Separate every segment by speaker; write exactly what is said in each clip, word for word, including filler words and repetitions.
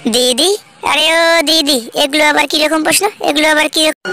Speaker 1: দিদি, আরে ও দিদি, এগুলো আবার কি রকম প্রশ্ন? এগুলো আবার কি রকম?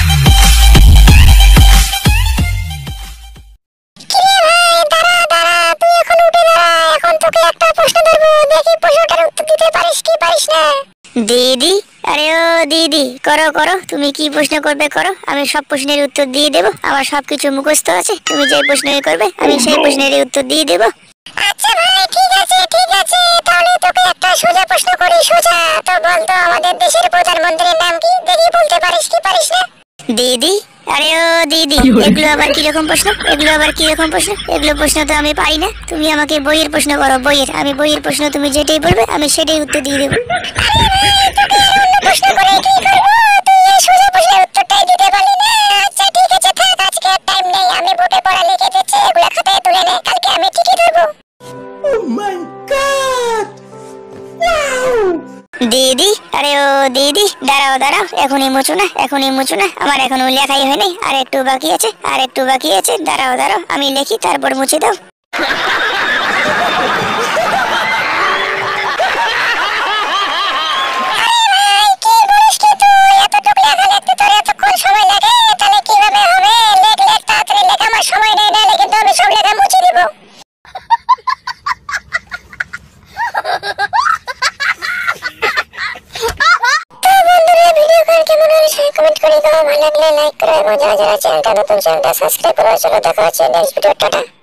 Speaker 1: দিদি, আরে ও দিদি, করো করো, তুমি কি প্রশ্ন করবে করো, আমি সব প্রশ্নের উত্তর দিয়ে দেবো। আমার সবকিছু মুখস্থ আছে, তুমি যে প্রশ্নই করবে আমি সেই প্রশ্নের উত্তর দিয়ে দেবো। আচ্ছা ভাই, ঠিক আছে ঠিক আছে, তাহলে তোকে একটা সোজা প্রশ্ন করি। সোজা তো বলতো, আমাদের দেশের প্রধানমন্ত্রীর নাম কি? দেখি বলতে পারিস কি পারিস না? দিদি, আরে ও দিদি, এগুলো আবার কি রকম প্রশ্ন? এগুলো আবার কি রকম প্রশ্ন? এগুলো প্রশ্ন তো আমি পারি না। তুমি আমাকে বইয়ের প্রশ্ন করো, বইয়ের। আমি বইয়ের প্রশ্ন, তুমি যেটাই বলবে আমি সেটাই উত্তর দিয়ে দেবো। প্রশ্ন করে কি করব? তুই এই সোজা প্রশ্নের উত্তরটাই দিতে পারলি না। আচ্ছা ঠিক আছে, থাক, আজকে আর টাইম নেই। আমি বোর্ডে পড়া লিখে দিচ্ছি, এগুলো খাতায় তুলে নে, কালকে আমি ঠিকই ধরবো। Oh my God! দিদি, আরে ও দিদি, দাঁড়াও দাঁড়াও, এখনই মুছো না, এখনই মুছো না, আমার এখনো লেখাই হয়নি, আর একটু বাকি আছে, আর একটু বাকি আছে। দাঁড়াও দাঁড়াও, আমি লিখি, তারপর মুছে দাও। কমেন্ট করে দাও, ভালো লাগলে লাইক করো এবং যারা যারা চ্যানেলটা নতুন চ্যানেলটা সাবস্ক্রাইব করো। চলো দেখা হচ্ছে নেক্সট ভিডিও, টাটা।